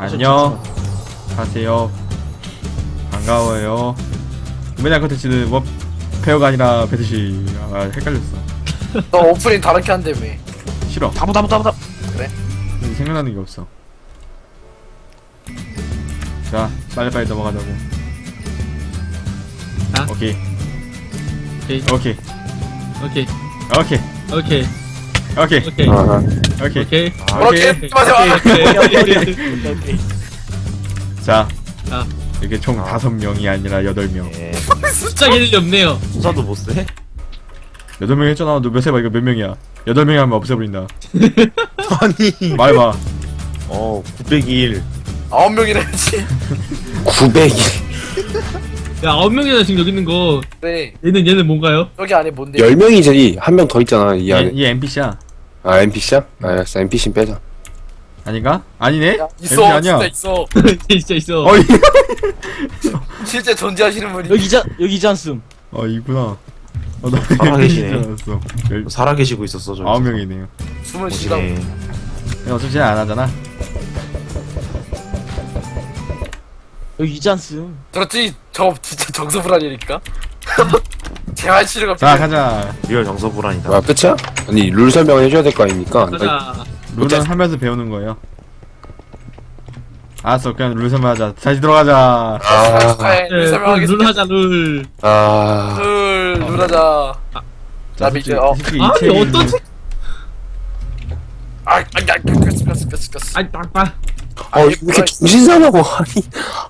안녕. 하세요. 반가워요. 맨날 컨텐츠는 뭐 페어가 아니라 배드시. 아, 헷갈렸어. 너 오프닝 다르게 한다며. 싫어. 다부. 그래? 생각나는 게 없어. 자, 빨리빨리 넘어가자고. 자. 오케이. 오케이. 오케이. 오케이. 오케이. 오케이. 오케이. 오케이. 오케이. 오케이. 그렇게 오케이. 마세요. 자, 자, 이게 총 5명이 아니라 8명. 예. 숫자 개념이 없네요. 수사도 못 세? 8명 했잖아. 너 몇 해봐. 이거 몇 명이야? 8명이 하면 없애버린다. 아니. 말해봐. 901. 9명이나 했지. 900이 야, 9명이나 지금 여기 있는 거. 네. 얘는 뭔가요? 여기 안에 뭔데? 10명이지. 한 명 더 있잖아 이 안에. 얘 NPC야. 아 NPC야? 알았어 NPC는 빼자. 아닌가? 아니네? 야, NPC 있어. 아니야. 진짜 있어. 진짜 있어. 어이. 실제 존재하시는 분이. 여기지 않음. 이구나. 나 살아계시네. 알았어. 살아계시고 있었어, 저. 9명이네요. 숨을 쉬다. 오시네. 어차피 쟤 안 하잖아. 여기지 않음. 들었지? 저 진짜 정서불안이니까. 재활 치료가 자, 필요해. 가자. 리얼 정서불안이다. 뭐야 끝이야? 아니 룰 설명을 해줘야 될 거 아닙니까? 가자. 룰은 하면서 배우는 거예요. 알았어, 그냥 룰 설명하자. 다시 들어가자. 축하해. 네, 설명하겠습니다. 룰 하자, 룰. 룰 하자. 자, 나 이제, 솔직히 아, 이 책이 어떤 책? 끄스. 아니, 딱 봐. 왜 이렇게 정신사나고 아니.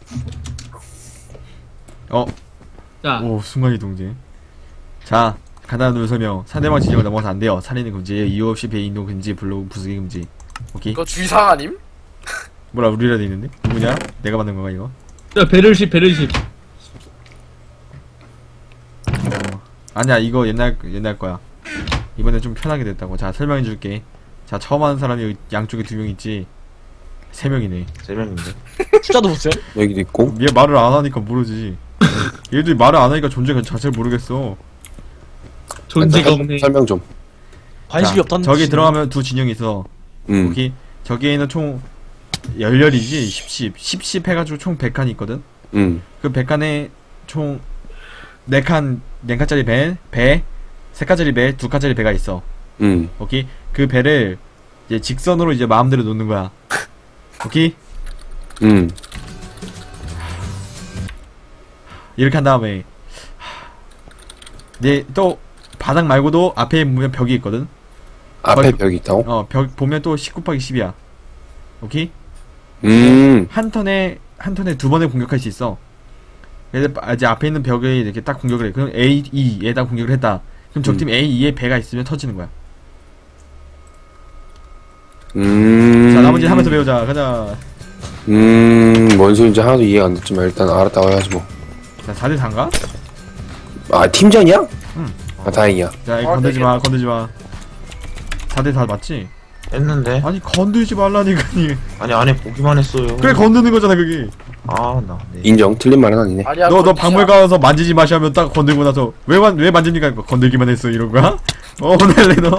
자, 오, 순간이동제. 자, 간단한 룰 설명. 상대방 지정을 넘어서 안 돼요. 살인은 금지, 이유 없이 배인도 금지, 블로그 부수기 금지. 오케이? 이거 주의사항 아님? 뭐라, 룰이라 돼 있는데? 누구냐? 내가 만든 건가, 이거? 자, 배럴십. 아니야, 이거 옛날 거야. 이번엔 좀 편하게 됐다고. 자, 설명해줄게. 자, 처음 하는 사람이 양쪽에 2명 있지? 3명이네. 3명인데. 숫자도 못 써? 여기도 있고. 얘 말을 안 하니까 모르지. 얘들이 말을 안 하니까 존재 자체를 모르겠어. 존재가 없네. 설명 좀. 관심이 자, 없다는 저기 뜻이네. 들어가면 2 진영이 있어. 여기 저기에는 총 열렬이지 10 해가지고 총 100칸이 있거든. 그 100칸에 총 4칸짜리 배 3칸짜리 배 2칸짜리 배가 있어. 오케이? 그 배를 이제 직선으로 이제 마음대로 놓는 거야. 오케이? 이렇게 한 다음에 또 바닥 말고도 앞에 보면 벽이 있거든. 앞에 벽이 있다고? 벽 보면 또 10 곱하기 10이야. 오케이? 한 턴에 2번에 공격할 수 있어. 그래서 이제 앞에 있는 벽에 이렇게 딱 공격을 해. 그럼 A2에다 공격을 했다. 그럼 적팀 A2에 배가 있으면 터지는 거야. 자, 나머지 하면서 배우자. 가자. 뭔 소리인지 하나도 이해가 안 됐지만 일단 알았다고 해야지 뭐. 자, 4대 4인가? 아 팀전이야? 응. 아 다행이야. 자, 이거 건들지 마. 4대 4 맞지? 했는데. 아니, 건들지 말라니까니. 아니, 안에 보기만 했어요. 그래, 건드는 거잖아, 그게. 네. 인정. 틀린 말은 아니네. 아니야. 너 박물관 가서 만지지 마시 하면 딱 건들고 나서 왜 만집니까? 건들기만 했어, 이런 거야? 오늘래 너?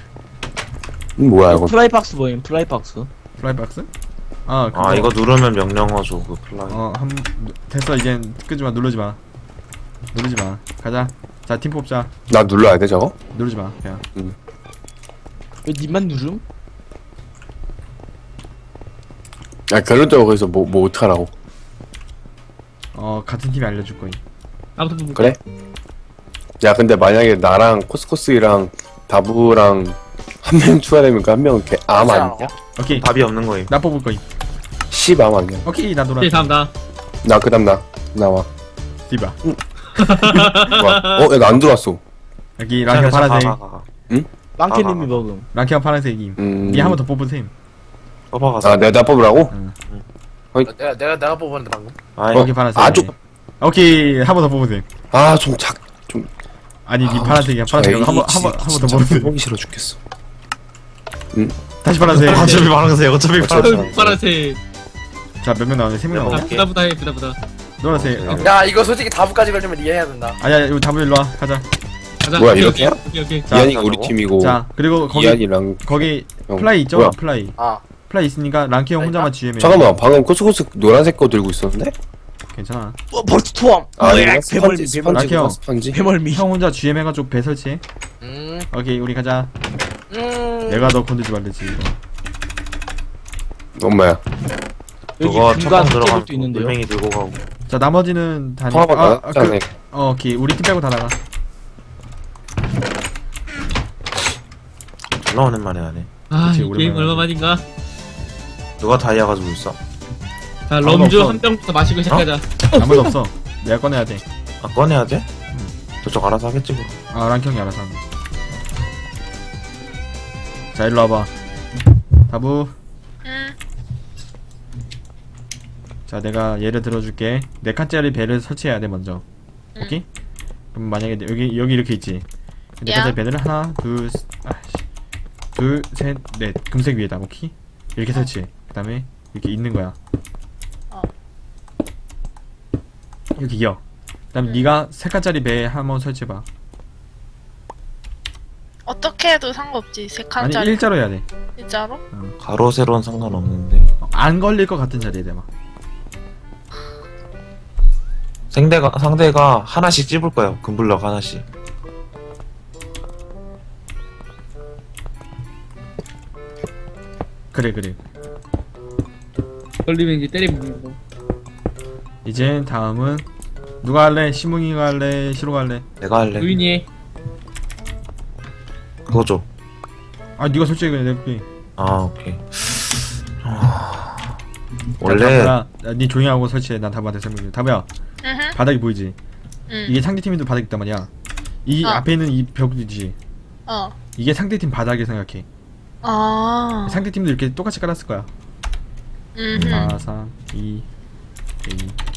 뭐야 이거? 프라이박스 뭐임? 프라이박스. 플라이박스? 이거 누르면 명령 와줘, 그 플라이. 됐어. 이젠 끄지 마. 누르지 마. 가자. 자, 팀 뽑자. 나 눌러야 돼 저거? 누르지 마. 그냥. 왜 님만 누름? 아 결론적으로 그래서 뭐 어떡하라고? 같은 팀이 알려줄 거임. 아무튼 뭐. 그래? 야 근데 만약에 나랑 코스코스랑 다부랑 한 명 추가되면 그 한 명은 암 아니냐? 오케이. 답이 없는 거임. 나 뽑을 거임. 10암 아니야? 오케이, 나 놀아. 오케이, 다음 나. 나 그다음 나와. 디바. 뭐야? 야 나 안 들어왔어. 여기 랑형 파란색. 빵캐님이 먹음. 랑형 파란색임. 니 한 번 더 뽑으셈. 뽑아가서. 아 내가 뽑으라고? 내가 뽑았는데 방금. 여기 파란색. 아주. 오케이, 한 번 더 뽑으셈. 좀 아니, 니 파란색이야. 파란색. 한번 더 뽑으셈. 보기 싫어 죽겠어. 다시 파란색. 어차피 파란색, 파란색. 자, 몇 명 나오네? 3명 아, 나오네? 부다 해. 노란색. 야 이거 솔직히 다부까지 걸리면 이해해야 된다. 아니야, 이거 잡으 일로 와. 가자. 가자. 뭐야, 오케이, 이렇게야? 오케이. 자, 이한이가 우리 팀이고 자, 그리고 거기 이한이랑 거기 형. 플라이 있죠? 뭐야? 플라이. 플라이 있으니까 랑키 형 혼자만 GM해. 잠깐만 방금 코스코스 노란색 거 들고 있었는데? 괜찮아. 벌스토암. 아닌가? 배멀미 스펀지구나 랑키형. 스펀지. 배멀미. 형 혼자 GM 해가지고 배 설치해. 오케이 우리 가자. 내가 너 건들지 말랬지 이거. 엄마야. 여기 누가 중간 첫방 들어가면 도 있는데요. 물맹이 들고 가고. 자 나머지는 다 통화가 나왔잖아. 오케이 우리 팀 빼고 다 나가. 존나 오랜만에 하네. 아, 그치, 이 게임 오랜만에 얼마만인가? 누가 다이아 가지고 있어? 자, 아무도 럼주 없어. 한 병부터 마시고 시작하자. 아무도 없어. 내가 꺼내야 돼. 아 꺼내야 돼? 저쪽 알아서 하겠지 뭐. 아 랑키 형이 알아서 하면 돼. 자 일로 와봐. 다부. 자 내가 예를 들어줄게. 4칸짜리 배를 설치해야 돼 먼저. 오케이? 그럼 만약에 여기 이렇게 있지. 4칸짜리 배를 하나 둘 셋 넷 금색 위에다. 오케이? 이렇게 설치해. 그 다음에 이렇게 있는 거야. 이렇게 이어. 그 다음에 네가 3칸짜리 배 한번 설치해봐. 어떻게 해도 상관없지. 세 아니 칸짜리. 일자로 해야 돼. 일자로? 가로 세로는 상관없는데. 안 걸릴 것 같은 자리에 대봐. 상대가 하나씩 찝을 거야. 금블럭 하나씩. 그래 걸리면 이제 때리면 거. 이제 다음은 누가 할래? 시뭉이가 할래? 시로가 할래? 내가 할래. 부인이 해. 그거 줘. 아 네가 설치해 그냥 내볼게. 아 오케이. 원래 네 조용히 하고 설치해. 난 다부한테 설명해. 다부야 응. 바닥이 보이지? 응. 이게 상대팀에도 바닥 있단 말이야. 이 앞에 있는 이 벽이지. 이게 상대팀 바닥을 생각해. 상대팀도 이렇게 똑같이 깔았을 거야. 4, 3, 2, 1.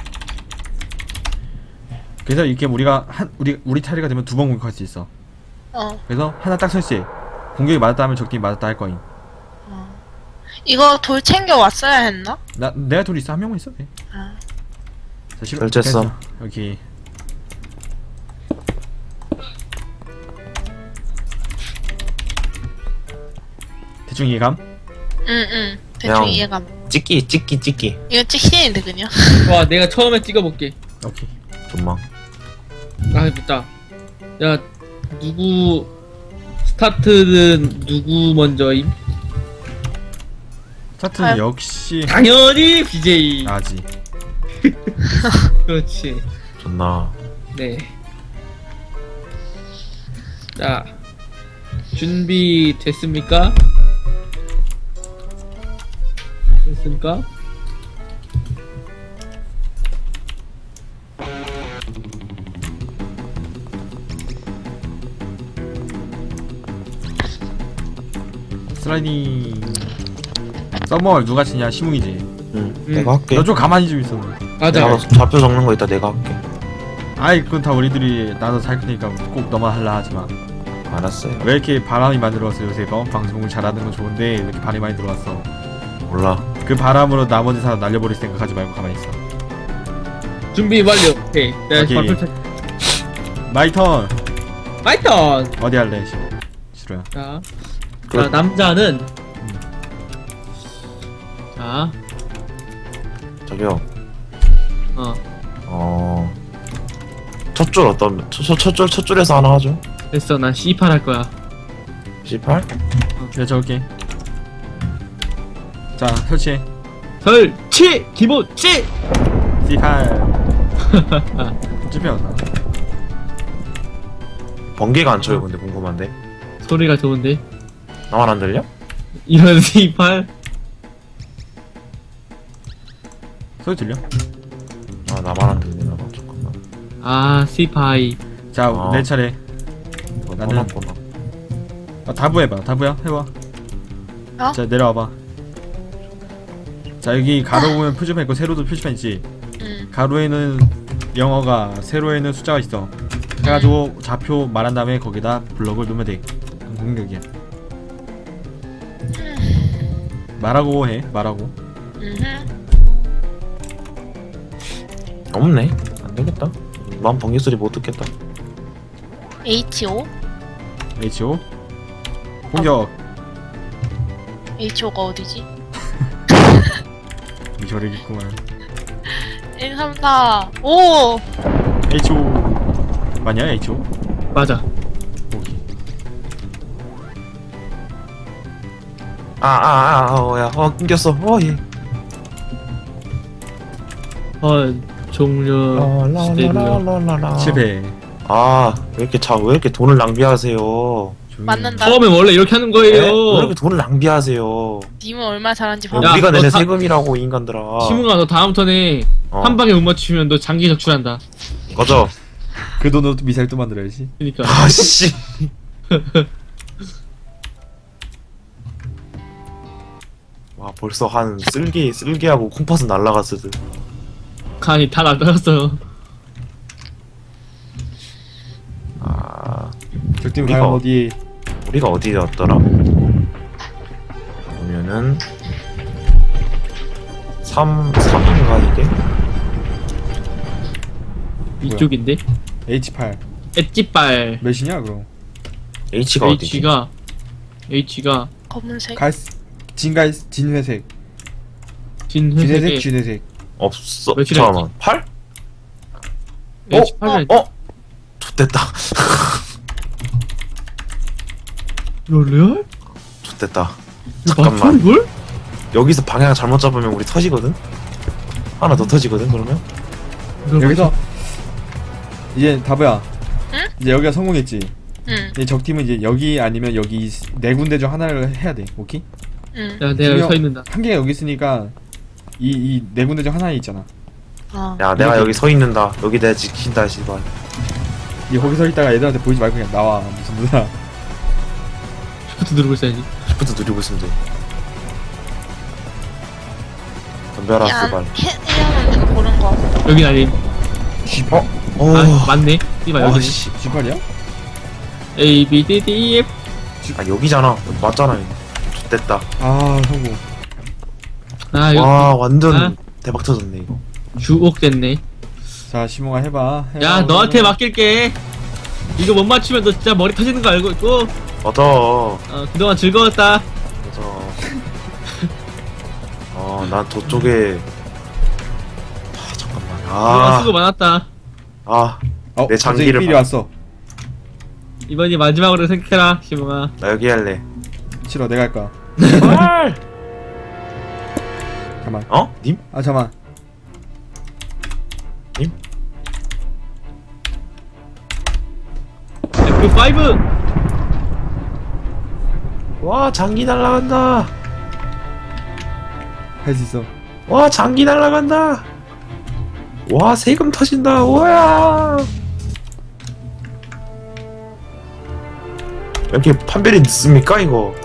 그래서 이렇게 우리가 우리 타리가 되면 2번 공격할 수 있어. 그래서 하나 딱 설치해. 공격이 맞았다 하면 적팀이 맞았다 할 거임. 이거 돌 챙겨 왔어야 했나? 내가 돌 있어. 한 명만 있어. 돼. 자, 설치했어. 됐어. 여기 대충 이해감? 응. 대충 그냥- 이해감. 찍기. 이거 찍히는데 그냥. 와, 내가 처음에 찍어볼게. 오케이. 좀만. 아, 됐다. 야, 스타트는 누구 먼저임? 스타트는 아유. 역시 당연히 BJ. 나지. 그렇지. 존나. 네. 자, 준비 됐습니까? 됐습니까? 슬라이딩. 서머 누가 치냐? 시뭉이지. 응. 내가 할게. 너 좀 가만히 좀 있어. 맞아. 내가 좌표 적는 거 있다 내가 할게. 아이 그건 다 우리들이 나도 살 테니까 꼭 너만 할라 하지마. 알았어요. 왜 이렇게 바람이 많이 들어왔어 요새? 방송을 잘하는 건 좋은데 왜 이렇게 바람이 많이 들어왔어? 몰라. 그 바람으로 나머지 사람 날려버릴 생각하지 말고 가만히 있어. 준비 완료. 오케이. 자, 오케이. 발표 차. 마이 턴. 파이턴. 어디 할래? 시로야. 자, 남자는 자, 저기요. 어, 첫 줄 어떤 첫 줄에서 하나 하죠. 됐어. 난 C8 할 거야. 18? 내가 적을게. 자 설치해. 설치 기본치. C8. 찝혀왔나? 번개가 안 쳐요. 근데 궁금한데. 소리가 좋은데. 나만 안 들려? 이런 C8. 소리 들려? 아 나만 안 들리나 봐. 잠깐만. 아, C5. 자 아. 내 차례. 이거 나는- 떠났구나. 다부 해봐. 다부야 해봐. 자 내려와봐. 자 여기 가로 보면 표지판 있고 세로도 표지판 있지. 가로에는 영어가, 세로에는 숫자가 있어. 해가지고 좌표 말한 다음에 거기다 블럭을 놓으면 돼. 그럼 공격이야. 말하고 해. 말하고. 없네. 안 되겠다. 난 번개 소리 못 듣겠다. HO? HO 공격. HO가 어디지? 저리겠구만. 1, 3, 4, 5! HO 맞냐 HO? 맞아. 오케이. 야, 끊겼어. 예. 종료 시대고요. 라라라라라라. 실패. 왜 이렇게 돈을 낭비하세요? 조용히 맞는다. 처음에 원래 이렇게 하는 왜 거예요. 이렇게 돈을 낭비하세요? 님은 얼마나 잘하는지 야, 봐봐. 야, 우리가 너 내는 다- 세금이라고, 이 인간들아. 시문아 너 다음 턴에 어. 한 방에 못 맞추면 너 장기 적출한다. 꺼져. 그 돈으로 또 미사일 또 만들어야지. 그니까. 아씨. 와, 벌써 한 쓸개하고 콩팥은 날라갔을 듯. 간이 다 나가졌어요. 적팀 우리가 과연 어디? 우리가 어디였더라? 보면은 3인가 이게? 이쪽인데? H8 엣지빨. 몇이냐 그럼? H가 어디지? H가 검은색. 진회색 진회색에 진회색 없어. 며칠 잠깐만. 8? H8을 좋됐다. 레알? 좋됐다. 잠깐만. 맞춰 이걸? 여기서 방향 잘못 잡으면 우리 터지거든? 하나 더 터지거든 그러면? 여기서 이제 다브야. 응? 이제 여기가 성공했지. 응, 이제 적팀은 이제 여기 아니면 여기 네 군데 중 하나를 해야 돼. 오케이? 응. 야 내가 여기 서 있는다. 한 개가 여기 있으니까 이 네 군데 중 하나 있잖아. 아, 야 내가 여기 서 있는다. 여기 내가 지킨다 씨발. 이 거기 서 있다가 애들한테 보이지 말고 그냥 나와. 무슨 누나. 슈퍼트 누르고 있어야지. 시프트 누리고 있으면 돼. 덤벼라 야, 씨발. 이러면 좀 보는 거. 여긴 아님. 오. 아 맞네. 이봐 여기. 씨. G8이야? A B D D E F. 아 여기잖아. 여기 맞잖아. 이거. 좋됐다. 아 성공. 아 이거 와 완전 아. 대박 터졌네 이거. 주옥됐네. 자 시몽아 해봐. 야 너한테 맡길게. 이거 못 맞추면 너 진짜 머리 터지는 거 알고 있고. 맞아. 그동안 즐거웠다. 맞아. 난 저쪽에. 잠깐만. 수고 많았다. 내 장기를 갑자기 삘이 봐. 왔어. 이번이 마지막으로 생각해라 시몽아. 나 여기 할래. 싫어 내가 할 거야. 제발. 잠만. 님? 아 잠만. F5. 와 장기 날라간다. 할 수 있어. 와 장기 날라간다. 와 세금 터진다. 우와. 왜 이렇게 판별이 늦습니까 이거?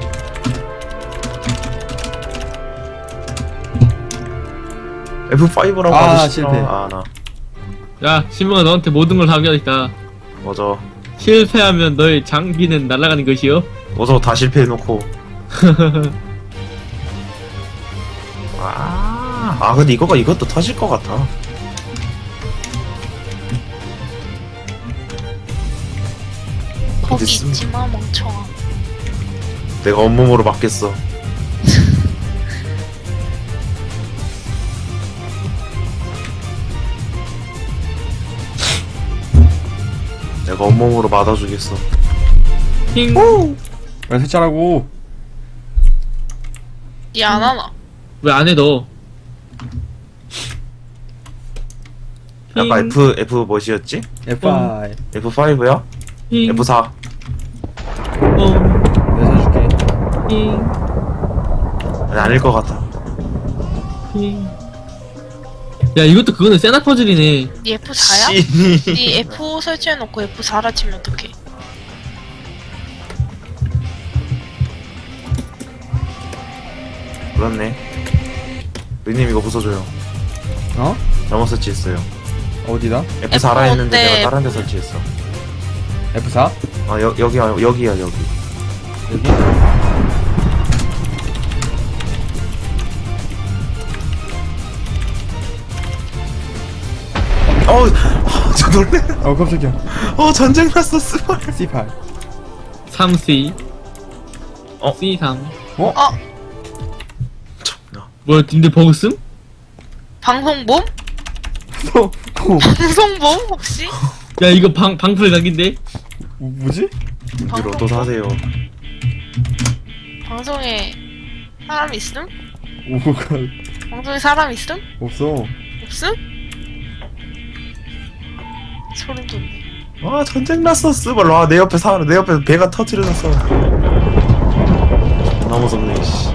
F5라고 아, 하기 싫어. 실패. 나 야 시몽아 너한테 모든 걸 당겨있다. 맞아. 실패하면 너의 장비는 날아가는 것이요. 맞아 다 실패해놓고. 근데 이것도 터질 것 같아. 거기 있음. 있지마 멍청아. 내가 온몸으로 맞겠어. 내가 온몸으로 맞아주겠어. 힝. 왜 세차라고? 니 안 하나? 왜 안 해 너? 아까 힝. F 뭐시였지? F5. F5야? 힝. F4. 내가 사줄게. 힝. 아닐 것 같아. 힝. 야 이것도 그거는 세나 퍼즐이네. 니 F4야? 씨. 니 F5 설치해놓고 F4라 치면 어떡해? 그렇네. 의님 이거 부숴줘요. 어? 잘못 설치했어요. 어디다? F4라 했는데 F4인데. 내가 다른 데 설치했어. F4? 여기야 여기. 여기? 저 놀래. 깜짝이야. 전쟁 났어 스발. C8. 3C. 어? C3. 참나. 뭐야 근데 버그 쓴? 방송봄? 또 방송봄 혹시? 야 이거 방풀 각인데? 뭐지? 이거 또 사세요. 방송에 사람 있음? 뭐가 방송에 사람 있음? 없어. 없음? 소름 돋네. 아 전쟁 났어 쓰발. 와내 옆에 내 옆에 배가 터트려졌어. 존나 무섭네 씨.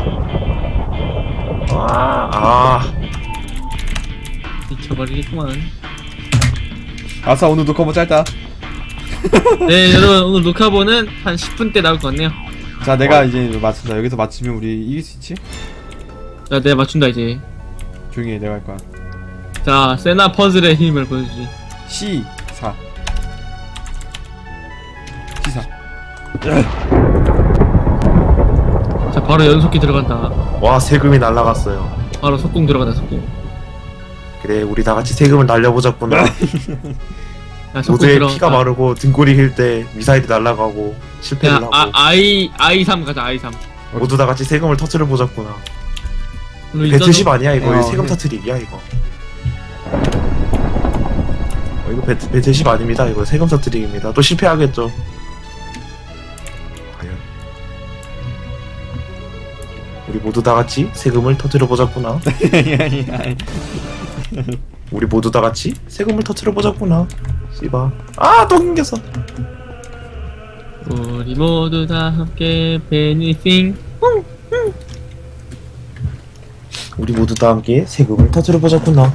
미쳐버리겠구만. 아싸 오늘 녹화 뭐 짧다. 네 여러분 오늘 녹화본은 한 10분 때 나올 것 같네요. 자 내가 이제 맞춘다. 여기서 맞추면 우리 이길 수 있지? 자 내가 맞춘다 이제. 조용히 해. 내가 할 거야. 자 세나 퍼즐의 힘을 보여주지. 시사. 자 바로 연속기 들어간다. 와 세금이 날라갔어요. 바로 속공 들어간다 속공. 그래 우리 다 같이 세금을 날려보자꾸나. 야 속공 모두의 들어간다. 피가 마르고 등골이 힐 때 미사일이 날아가고 실패를 야 하고 I3 가자 I3. 모두 다 같이 세금을 터트려 보자꾸나. 오늘 일단은- 배트십 아니야 이거. 어, 세금 네. 터트리기야 이거. 이거 배트십 아닙니다. 이거 세금 터트리기입니다. 또 실패하겠죠. 과연 우리 모두 다 같이 세금을 터트려 보자꾸나. 우리 모두 다 같이 세금을 터트려 보자꾸나. 씨바. 또 끊겼어. 우리 모두 다 함께 베니싱. 우리 모두 다 함께 세금을 터트려 보자꾸나.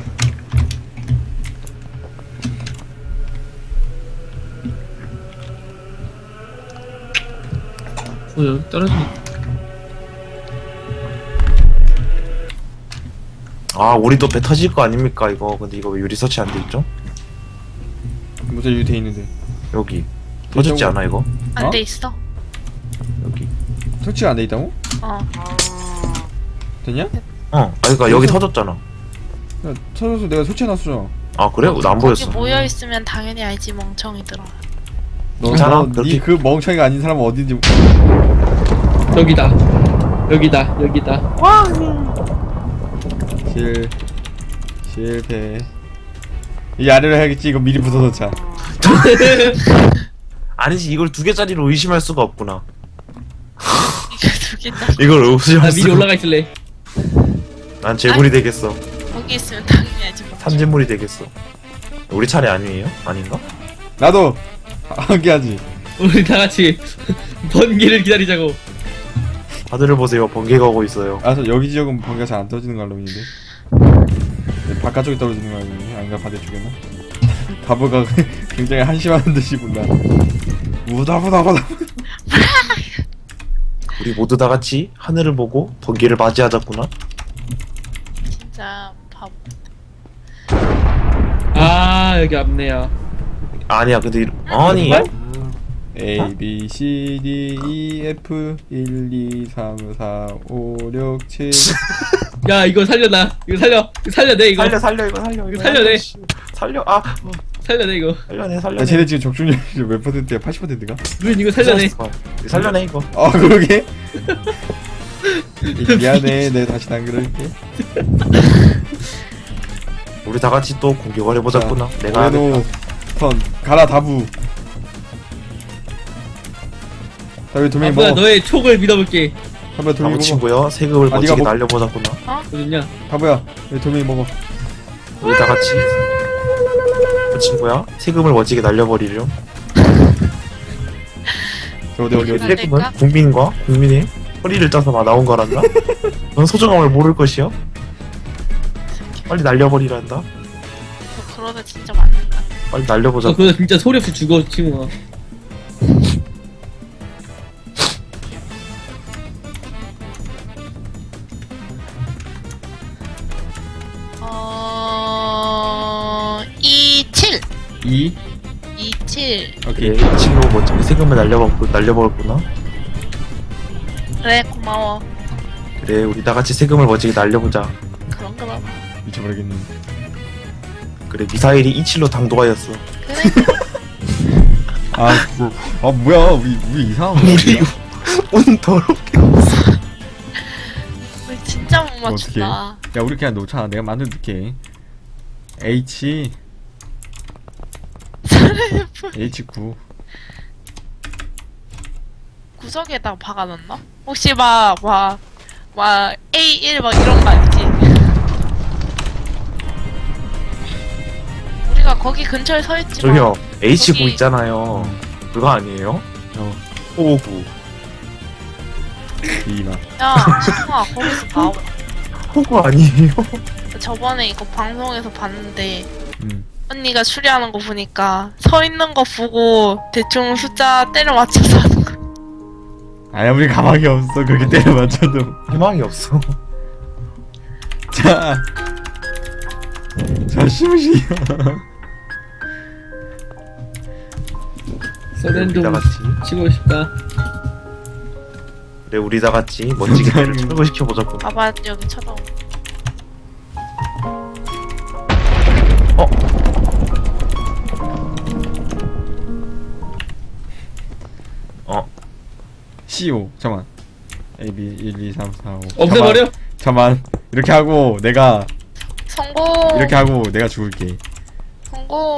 여기 떨어지네. 우리 또 배 터질 거 아닙니까 이거. 근데 이거 왜 유리 설치 안 돼 있죠? 모자 여기 돼 있는데. 여기 터졌지 않아 이거? 안 어? 돼 있어. 여기. 설치가 안 돼 있다고? 어. 됐냐? 그러니까 여기 터졌잖아. 야, 터져서 내가 설치해놨어. 그래? 나 안 보였어. 거기 모여 있으면 당연히 알지 멍청이들아. 괜찮아? 그렇게- 니그 멍청이가 아닌 사람은 어딘지. 여기다. 여기다. 실패. 이 아래로 해야겠지. 이거 미리 부숴놓자. 아니지 이걸 2개짜리로 의심할 수가 없구나. 이거 두 개다. 이걸 의심할 나 미리 수가. 올라가 있을래. 난 재물이 되겠어. 거기 있으면 당연히 알지 멍청이. 산재물이 되겠어. 우리 차례 아니에요? 아닌가? 나도 하게 하지. 우리 다 같이 번개를 기다리자고. 하늘을 보세요. 번개가 오고 있어요. 여기 지역은 번개가 잘 안 떨어지는 걸로 보이는데. 바깥쪽에 떨어지는 거 아니니? 아닌가 반대쪽에나? 다브가 굉장히 한심한 듯이구나. 우다부다. 우리 모두 다 같이 하늘을 보고 번개를 맞이하자꾸나. 진짜 바보. 여기 앞네요. 아니야 근데 아니 A B C D E F 1 2 3 4 5 6 7. 야 이거 살려놔. 이거 살려내 이거. 살려 이거 살려. 이거 살려내. 살려. 살려내 이거. 살려내. 야, 쟤네 지금 적중률이 몇 퍼센트야? 80%가? 루인 이거 살려내. 살려내 이거. 그러게. 미안해. 내가 다시 안 그럴게. 우리 다 같이 또 공격을 해보자꾸나. 내가 레노 턴 가라 다부. 다왜 도메인 뭐야 먹어? 너의 촉을 믿어볼게. 다부야 도메인 다부 먹어. 친구요. 세금을 네가 멋지게 먹- 날려보자꾸나. 어딨냐? 다부야 왜 도메인 먹어? 우리 다 같이 그 친구야. 세금을 멋지게 날려버리려. 저 어디 안 세금은 될까? 국민과 국민의 허리를 짜서 나온 거란다. 넌 소중함을 모를 것이요. 빨리 날려버리란다. 너 그러다 진짜 맞는다. 빨리 날려보자. 그거 진짜 소리 없이 죽어 친구가. 어... 27. 2 27. 오케이. 이 친구 멋지게 세금을 날려버렸구나. 그래 고마워. 그래 우리 다 같이 세금을 멋지게 날려보자. 그럼. 미쳐버리겠네. 그래 미사일이 27로 당도하였어. 그래. 뭐야 우리 이상한 거 우리 운 더럽게. 우리 진짜 진짜 못 뭐 어떡해. 맞춘다. 야 우리 그냥 놓자. 내가 만들어 놓게. H H9 구석에다가 박아놨나? 혹시 막 A1 막 이런 거 아니지? 우리가 거기 근처에 서 있지만 저기요 H9 거기- 있잖아요. 그거 아니에요? 어 호구. 이마. 야 신동아 거기서 나와. 호구 아니에요? 저번에 이거 방송에서 봤는데 음. 언니가 추리하는 거 보니까 서 있는 거 보고 대충 숫자 때려 맞춰서 하는 거. 아니 우리 가망이 없어. 그렇게 때려 맞춰도. 희망이 없어. 자 시무시야. 서렌 우리 좀 다 같이. 치고 싶다. 그래 우리 다 같이 멋지게 배를 철거시켜 보자고. 봐봐 여기 쳐다오. CO 잠만. A B 1 2 3 4 5 없애버려? 잠만. 이렇게 하고 내가 성공. 이렇게 하고 내가 죽을게. 성공.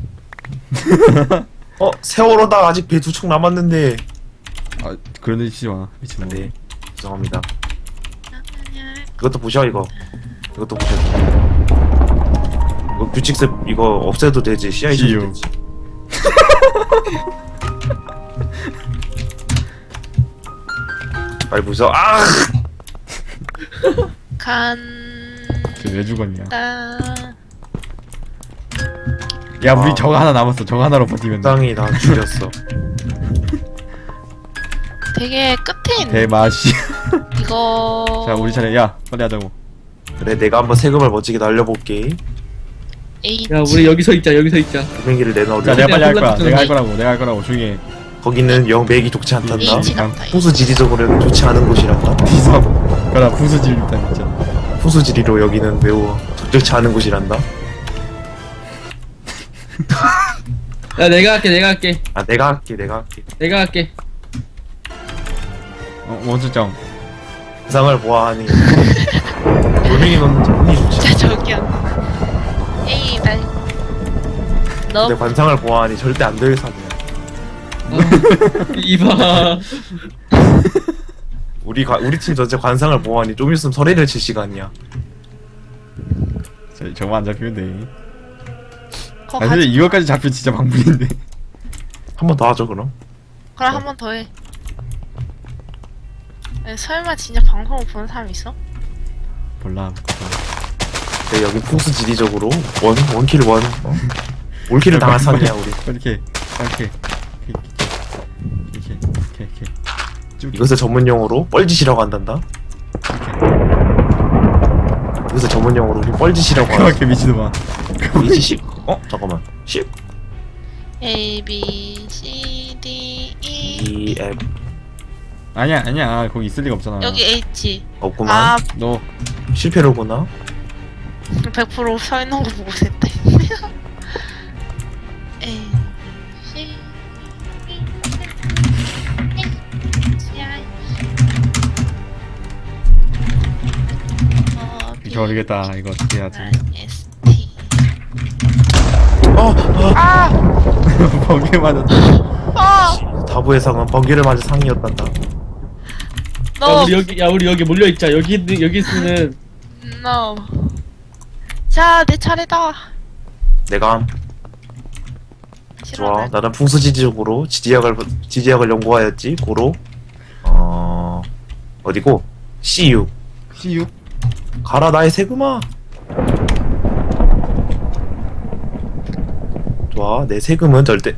세월호다 아직 배 두 척 남았는데. 아 그런 데 치지 마. 미친놈. 네 죄송합니다. 이것도 부셔 이거. 이것도 부셔. 이거 규칙세 이거 없애도 되지. CI CU. 써도 되지. 빨리 부숴. 아! 쟤왜 죽었냐? 간다. 야 우리 저거 하나 남았어. 저거 하나로 버티면 돼. 땅이 나 죽였어. 되게 끝에 있네. 대마시. 이거. 자 우리 차례. 야 빨리 하자고. 그래 내가 한번 세금을 멋지게 날려볼게. H. 야 우리 여기 서 있자. 여기 서 있자. 구명기를 내놔오려. 자 내가 빨리 할 거야. 혼란스러운 내가 할 게- 거라고. 내가 할 거라고. 조용히 해. 거기는 영 맥이 좋지 않단다. H 같다. 풍수 지리적으로는 좋지 않은 곳이란다. 디서. 그라 부수질 일단 진짜. 풍수 지리로 여기는 매우 적절치 않은 곳이란다. 야 내가 할게. 내가 할게. 아 내가 할게 내가 할게. 내가 할게. 원수점. 세상을 보아하니 돌멩이 넣는 운이 좋지. 자 저기야. A 날. 너 근데 관상을 보아하니 절대 안 될 사람이야. 이봐. 우리 팀 전체 관상을 보아하니 좀 있으면 설애를 칠 시간이야. 저거 안 잡히면 돼. 거 사실 가지. 이거까지 잡히면 진짜 방문인데. 한 번 더 하죠 그럼. 그럼 한 번 더 해. 아니, 설마 진짜 방송을 보는 사람 있어? 몰라. 네, 여기 풍수 지리적으로 원킬 원. 올킬을 당할 산이야 우리. 이렇게 이렇게 쭉. 이것을 전문용어로 뻘짓이라고 한단다. 이것을 전문용어로 우리 뻘짓이라고 하는. 그렇게 미친놈아. 이지 10. 잠깐만. 10. A B C D E. E F 아니야 거기 있을 리가 없잖아. 여기 H. 없구만. 아 너 실패로구나. 100% 서 있는 거 보고 셌대. A C D E I. 이거 모르겠다. 이거 어떻게 해야지? S T. 아! 번개 맞았다. 아! 다부의 상은 번개를 맞은 상이었단다. 너 우리 여기 몰려 있자. 여기 있으면 no. 자, 내 차례다. 내가 싫어, 좋아. 난- 나는 풍수지리적으로 지지학을 연구하였지. 고로 어디고? CU. CU? 가라 나의 세금아. 좋아. 내 세금은 절대.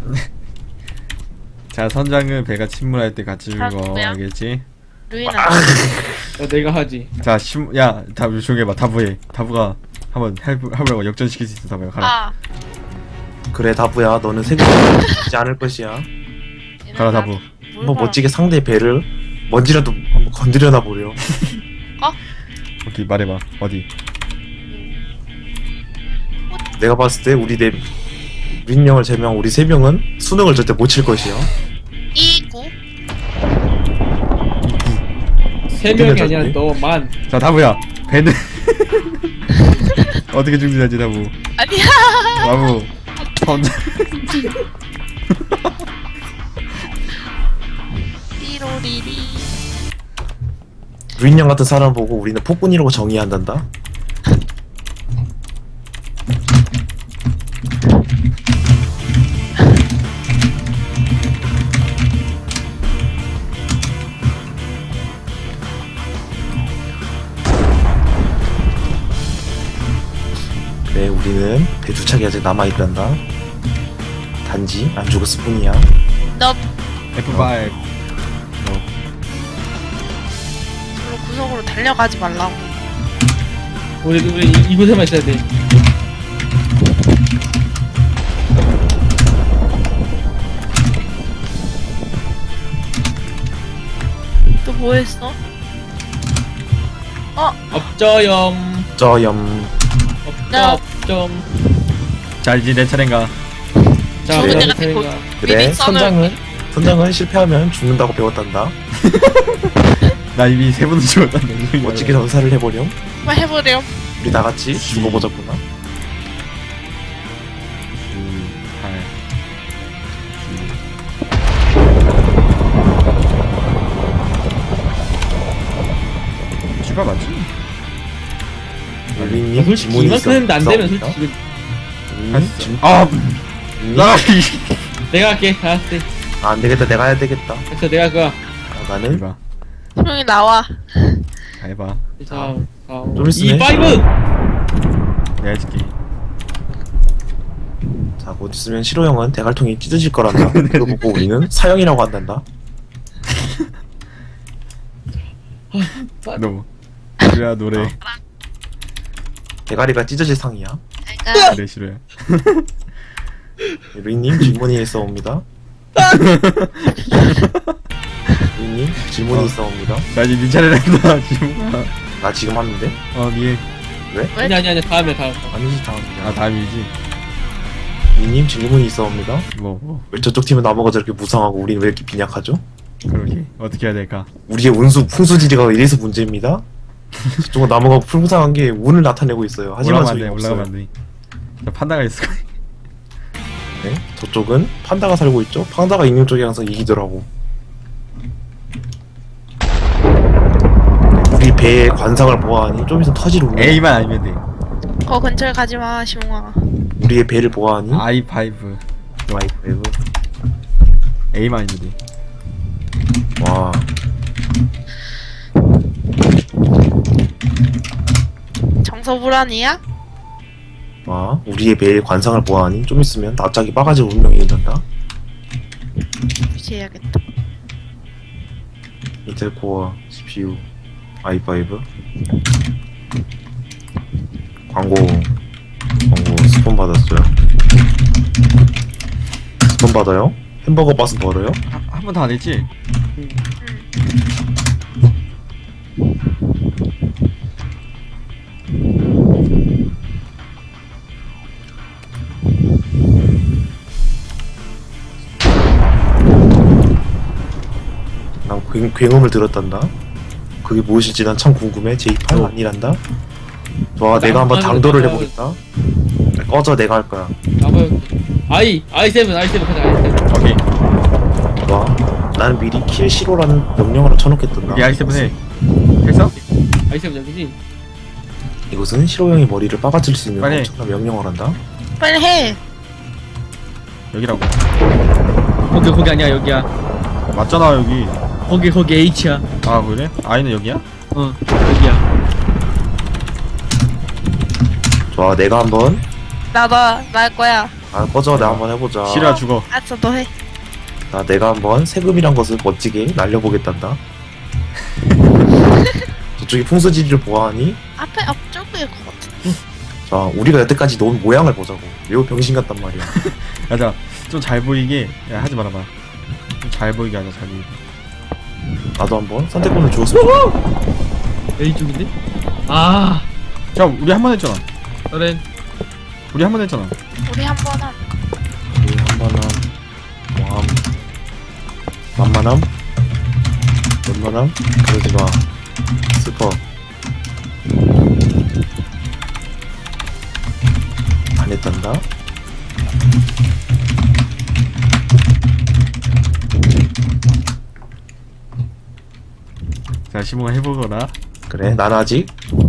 자 선장은 배가 침몰할 때 같이 준 아, 거 뭐야? 알겠지? 루이나. 야, 내가 하지. 자 야 다부 조용해봐. 다부해. 다부가 한번 해보라고 역전시킬 수 있어. 다부야 가라. 아. 그래 다부야. 너는 세금을 받지 않을 것이야. 가라 다부. 한번 멋지게 상대 배를 먼지라도 한번 건드려나 보려. 오케이 말해봐. 어디? 내가 봤을 때 우리 네 민영을 제명 우리 세 명은 수능을 절대 못 칠 것이야. 이구. 3명이 아니라 너만. 자 다부야 배는 어떻게 충전하지 다부? 아니야. 다부 던져. 띠로리리. 루인형 같은 사람 보고 우리는 폭군이라고 정의한단다. 그래, 우리는 배 두 척이 아직 남아있단다. 단지 안 죽었을 뿐이야. 너 F5. 별로 구석으로 달려가지 말라고. 우리 이곳에만 있어야 돼. 또 뭐 했어? 업저염. 저염. 업점. 자 이제 내 차례인가? 자, 그래. 내가 차례가. 그래, 미리 선장은 실패하면 죽는다고 배웠단다. 나 이미 3번을 죽었다는 멋지게 전사를 해보렴. 한번 해보렴. 우리 다같이 죽어보자꾸나. 8. 출발 맞지? 루인님 솔직히 질문이 이만큼 했는데 안 되면 있어. 솔직히 아, 나 내가 할게. 알았어. 아, 안 되겠다. 내가 해야 되겠다. 그래서 내가 그거. 아, 나는 해봐, 조용히 나와. 해봐. 자, 좀 있으네. E5. 내가 해줄게. 자, 곧 있으면 시로형은 대갈통이 찢어질 거란다. 그거 보고 우리는 사형이라고 한단다. 너 그래야 노래. 대가리가 찢어질 상이야. 내가 그래 싫어요. 루인님 질문이 있어옵니다. 루인님 질문이 있어옵니다. 나 이제 네 차례란다 지금. 나 지금 하는데? 니. 아니 다음에. 아니지, 다음이야. 아 다음이지. 루인님 질문이 있어옵니다. 뭐 왜 저쪽 팀은 나머가 저렇게 무상하고 우리는 왜 이렇게 빈약하죠? 그러게 어떻게 해야 될까? 우리의 풍수지리가 이래서 문제입니다. 저쪽은 나무가 풍성한 게 운을 나타내고 있어요. 하지만 올라가면 안 돼. 소용이 올라가면 없어요. 안 돼. 저 판다가 있을 거야. 네? 저쪽은 판다가 살고 있죠. 판다가 있는 쪽이 항상 이기더라고. 우리 배의 관상을 보아하니 좀 있으면 터질 운명. A만 아니면 돼. 거 근처에 가지 마, 시몽아. 우리의 배를 보아하니 I5. 와이프. A만 아니면 돼. 와. 정서불안이야? 와. 우리의 배의 관상을 보아하니 좀 있으면 납작이 빠가질 운명이 된단다. 무시해야겠다. 인텔 코어 CPU i5 광고 스폰 받았어요. 스폰 받아요? 햄버거 맛은 벌어요? 한 번도 안 했지? 난 굉음을 들었단다. 그게 무엇일지 난 참 궁금해. 제2판 아니란다. 와, 내가 한번 당도를 해보겠다. 꺼져, 내가 할 거야. 나봐요. i7 가자. i7. 오케이. 와, 나는 미리 킬 시로라는 명령어를 쳐놓겠단다. 우리 I7 해. 했어? i7 여기지. 이것은 시로 형의 머리를 빠가칠 수 있는 빨리 해. 엄청난 명령어란다. 빨리 해. 여기라고. 거기 아니야 여기야. 맞잖아 여기. 거기 H야. 아 그래? I는 여기야? 여기야. 좋아, 내가 한번 나 할 거야. 꺼져, 내가 한번 해보자. 싫어 죽어. 알았어, 너 해. 내가 한번 세금이란 것을 멋지게 날려보겠단다. 저쪽이 풍수지리를 보아하니 앞쪽일 것 같아. 자, 우리가 여태까지 놓은 모양을 보자고. 매우 병신 같단 말이야. 맞아. 좀 잘 보이게. 야 하지 말아봐. 좀 잘 보이게 하자. 잘 보이게. 나도 한번 선택권을 주었으면 좋겠다. A 쪽인데? 아. 자 우리 한 번 했잖아. 너는 우리 한 번 했잖아. 우리 한 번 함. 우리 한번은 뭐함 만만함? 웬만함? 그러지마. 스퍼. 안 했단다. 자, 시몽아 해보거라. 그래, 난 아직.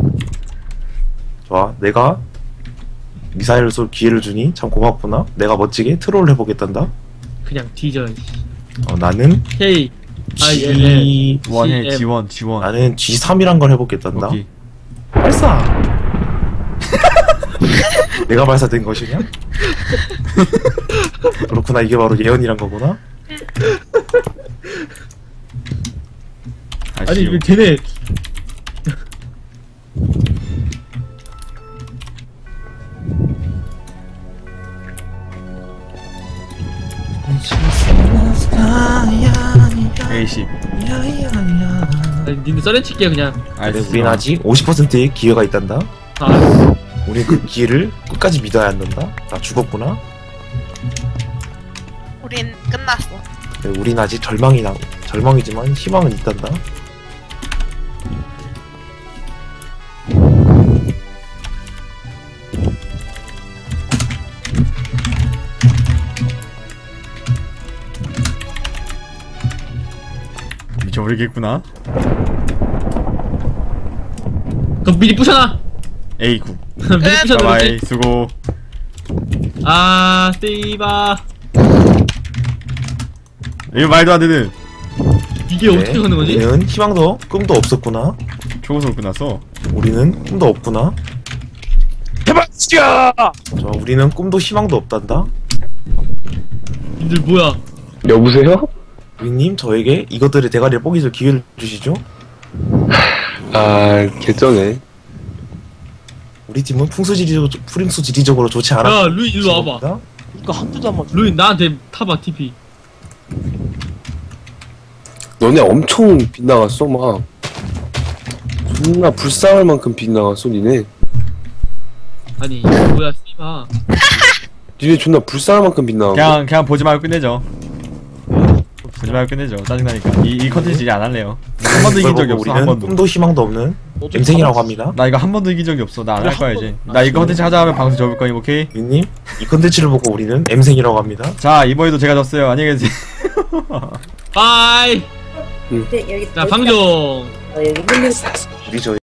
좋아, 내가 미사일을 쏠 기회를 주니 참 고맙구나. 내가 멋지게 트롤을 해보겠단다. 그냥 뒤져. 나는 K I L L 원해, CM. 지원. 나는 G3이란 걸 해보겠단다. 오케이. 발사. 내가 발사된 것이냐? 그렇구나, 이게 바로 예언이란 거구나. 아니 왜 걔네 A10. 아니 니네 썰렌칠게 그냥. 근데 우린 아직 50%의 기회가 있단다. 아 우린 그 기회를 끝까지 믿어야 한단다. 나 죽었구나. 우린 끝났어. 근데 우린 아직 절망이지만 희망은 있단다. 미쳐버리겠구나. 그럼 미리 부셔놔. A9. 미리 부셔놔. 바이바이, 수고. 아 세이바. 이거 말도 안 되는. 이게 어떻게 하는 거지? 우리는 희망도 꿈도 없었구나. 초고속 끝났어. 우리는 꿈도 없구나. 해봤자. 우리는 꿈도 희망도 없단다. 님들 뭐야? 여보세요? 우리님 저에게 이것들의 대가리를 뽀개줄 기회를 주시죠. 아, 개쩌네. 우리 팀은 풍수지리적으로 좋지 않아. 야 루인 일로 와봐. 이거 한두도 한번 루인 나한테 타봐 TP. 너네 엄청 빗나갔어, 막. 존나 불쌍할 만큼 빗나갔어, 니네. 아니 뭐야 씨바. 니네 존나 불쌍할 만큼 빗나갔어. 그냥 보지 말고 끝내죠. 보지 말고 끝내죠. 짜증나니까. 이 컨텐츠 이제 안 할래요. 한 번도 이긴 적이 없어, 한 우리는 번도. 꿈도 희망도 없는 엠생이라고 합니다. 나 이거 한 번도 이긴 적이 없어. 나 안 할 거야, 이제. 나 이거 컨텐츠 하자 하면 방송 접을 거임, 오케이? 우리님 이 컨텐츠를 보고 우리는 엠생이라고 합니다. 자, 이번에도 제가 졌어요. 안녕히 계세요. 바이. 여기 자 방종. 여기 있는 우리 저